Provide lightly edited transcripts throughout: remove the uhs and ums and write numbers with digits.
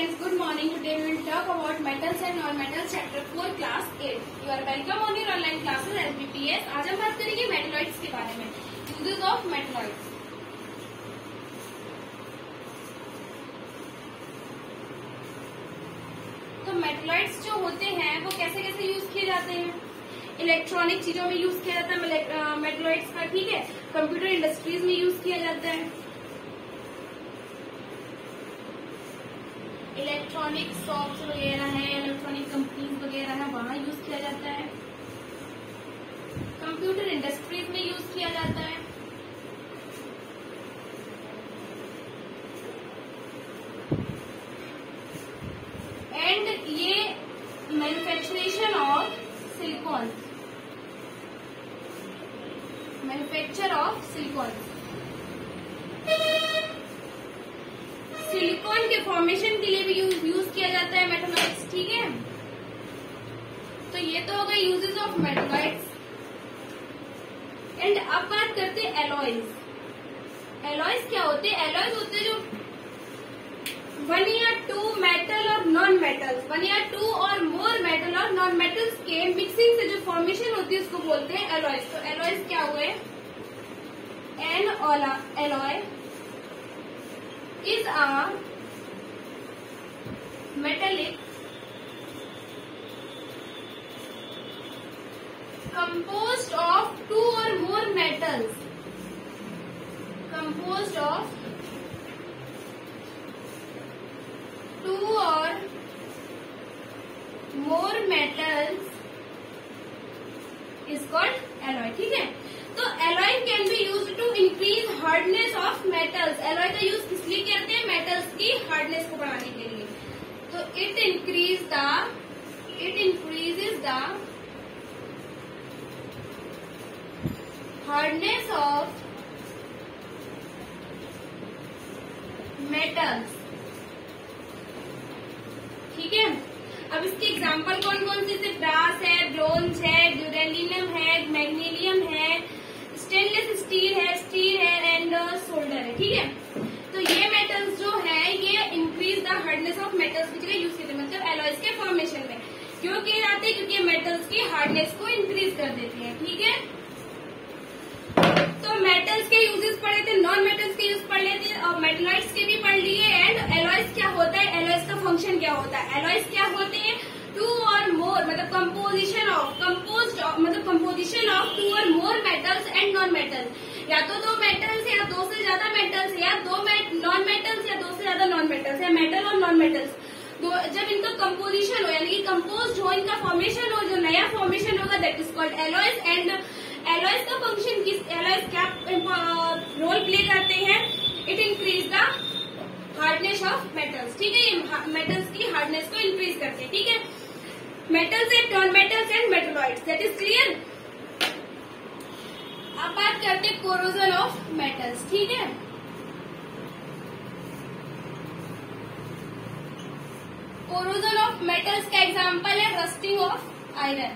friends, good morning. Today we will talk about metals and non-metals chapter 4 class 8. You are welcome on your online classes SBPS. आज हम बात करेंगे metalloids के बारे में. Uses of metalloids. तो metalloids जो होते हैं वो कैसे कैसे यूज किए जाते हैं. इलेक्ट्रॉनिक चीजों में यूज किया जाता है मेटलॉइड्स का, ठीक है. कंप्यूटर इंडस्ट्रीज में यूज किया जाता है. इलेक्ट्रॉनिक शॉप्स वगैरह है, इलेक्ट्रॉनिक कंपनीज वगैरह है, वहां यूज किया जाता है. कंप्यूटर इंडस्ट्रीज में यूज किया जाता है. एंड ये manufacturation of silicon, manufacture of silicon, silicon के फॉर्मेशन के लिए भी यूज किया जाता है मेटलॉइड्स, ठीक है. तो ये तो हो गए यूजेस ऑफ मेटलॉइड्स. एंड अब बात करते हैं एलॉयज. एलॉयज क्या होते हैं? एलॉयज होते हैं जो 1 या 2 मेटल और नॉन मेटल्स, 1 या 2 और मोर मेटल और नॉन मेटल्स के मिक्सिंग से जो फॉर्मेशन होती है उसको बोलते हैं एलॉयज. तो एलॉयज क्या हुए? An alloy is a metallic composed of 2 or more metals, composed of 2 or more metals is called alloy, ठीक है. तो alloy can be use to increase hardness of metals. Alloy का यूज किस लिए करते हैं? मेटल्स की हार्डनेस को बढ़ाने के लिए. तो it increases the hardness of metals, ठीक है. अब इसके एग्जाम्पल कौन कौन से? ब्रास है, ब्रोंज है, ड्यूरेलियम है, मैग्नीशियम है, स्टेनलेस स्टील है एंड सोल्डर है, ठीक है. तो ये मेटल्स जो है ये increase the hardness of metals की जगह यूज करते हैं, मतलब एलॉयज के फॉर्मेशन में. क्यों किए जाते हैं? क्योंकि मेटल्स की हार्डनेस को इंक्रीज कर देती है, ठीक है. तो मेटल्स के यूजेस पढ़े थे, नॉन मेटल्स के यूज पढ़ लेते और मेटलॉइड्स के भी पढ़ लिए. एंड एलॉयज क्या होता है? एलॉयज का फंक्शन क्या होता है? एलॉयज क्या होते हैं? 2 और मोर मतलब कंपोजिशन ऑफ 2 और more metals and non metals. या तो 2 मेटल्स या 2 से ज्यादा मेटल्स, या 2 नॉन मेटल्स या 2 से ज्यादा नॉन मेटल्स, या मेटल और नॉन मेटल्स. जब इनका कंपोजिशन हो यानी कि कंपोज हो, इनका फॉर्मेशन हो, जो नया फॉर्मेशन होगा that is called alloys. And alloys का फंक्शन एलॉयज क्या रोल प्ले करते हैं? It increase the hardness of metals, ठीक है. ये मेटल्स की हार्डनेस को इंक्रीज करते हैं, ठीक है. Metals and non metals and metalloids, that is clear. अब बात करते हैं कोरोजन ऑफ मेटल्स, ठीक है. कोरोजन ऑफ मेटल्स का एग्जांपल है रस्टिंग ऑफ आयरन.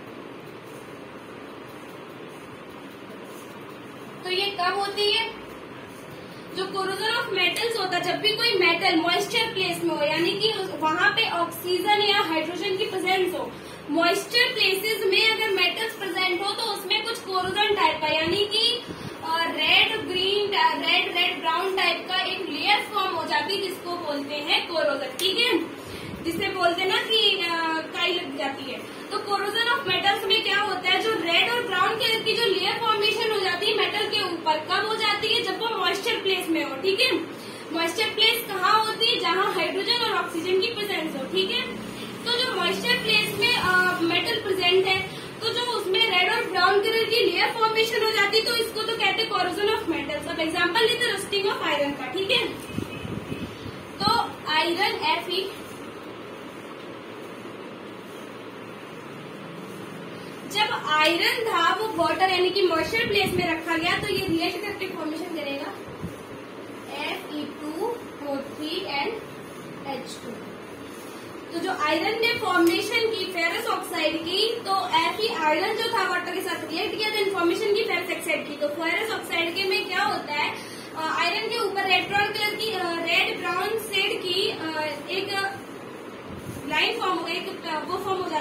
तो ये कब होती है? जो कोरोजन ऑफ मेटल्स होता है जब भी कोई मेटल मॉइस्चर प्लेस में हो, यानी कि वहां पे ऑक्सीजन या हाइड्रोजन की प्रेजेंस हो. मॉइस्चर प्लेसेस में अगर मेटल्स प्रेजेंट हो तो उसमें कुछ कोरोजन टाइप का यानी कि रेड ब्राउन टाइप का एक लेयर फॉर्म हो जाती है जिसको बोलते हैं कोरोजन, ठीक है. जिसे बोलते हैं ना कि काई लग जाती है. तो कोरोजन ऑफ मेटल्स में क्या होता है? जो रेड और ब्राउन कलर की जो लेयर फॉर्मेशन हो जाती है मेटल के ऊपर, कब हो जाती है? जब वो मॉइस्चर प्लेस में हो, ठीक है. मॉइस्चर प्लेस कहाँ होती है? जहाँ हाइड्रोजन और ऑक्सीजन की प्रेजेंस हो, ठीक है. तो जो मॉइस्चर प्लेस में मेटल प्रेजेंट है तो जो उसमें रेड और ब्राउन कलर की लेयर फॉर्मेशन हो जाती है, तो इसको तो कहते हैं कोरोजन ऑफ मेटल्स. अब एग्जाम्पल लेते रस्टिंग ऑफ आयरन का, ठीक है. तो आयरन Fe जब आयरन था वो वाटर यानी कि मॉइस्चर प्लेस में रखा गया तो ये रिएक्ट करके फॉर्मेशन करेगा Fe2O3 एंड H2. तो जो आयरन ने फॉर्मेशन की फेरस ऑक्साइड की, तो Fe आयरन जो था वाटर के साथ रिएक्ट किया तो इन्फॉर्मेशन की फेरस ऑक्साइड की. तो फेरस ऑक्साइड के में क्या होता है? आयरन के ऊपर रेड ब्राउन शेड की एक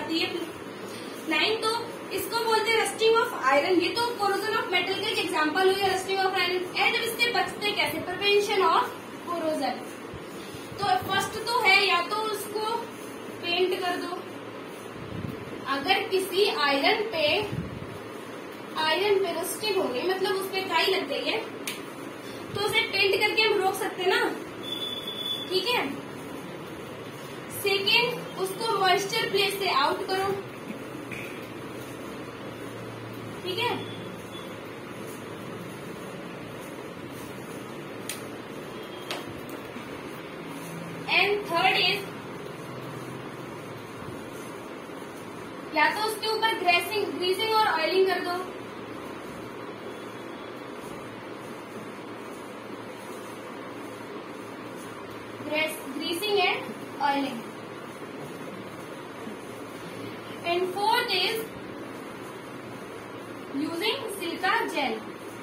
जाती है। 9 तो इसको बोलते हैं रस्टिंग ऑफ आयरन। ये तो कोरोजन ऑफ मेटल का एक एग्जाम्पल हुई रस्टिंग ऑफ आयरन। एंड जब इससे बचते कैसे, प्रिवेंशन ऑफ कोरोजन। तो फर्स्ट तो है या तो उसको पेंट कर दो। अगर किसी आयरन पे रस्टिंग हो गई, मतलब उस पे काई लग गई है, तो उसे पेंट करके हम रोक सकते हैं ना, ठीक है। सेकेंड, उसको मॉइस्चर प्लेस से आउट करो, ठीक है। एंड थर्ड इज, या तो उसके ऊपर ग्रीसिंग और ऑयलिंग कर दो। Greasing and oiling. And fourth is using silica gel.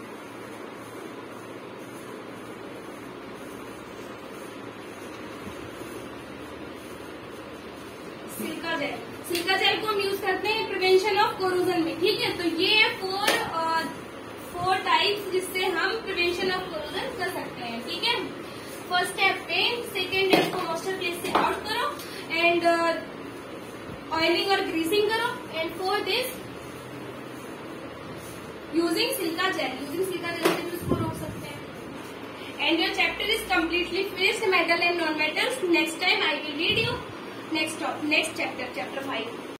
Silica gel को हम यूज करते हैं प्रिवेंशन ऑफ कोरोजन में, ठीक है। तो ये फोर टाइप्स जिससे हम प्रिवेंशन ऑफ कोरोजन कर सकते हैं, ठीक है। फर्स्ट स्टेप पेंट, सेकेंड है उसको मॉइस्चर प्लेस से आउट करो, एंड ऑयलिंग और ग्रीसिंग करो, and fourth is using silica gel. Using silica gel से भी उसको रोक सकते हैं। And your chapter is completely finished, metal and non metals. Next time I will read you next chapter, chapter 5।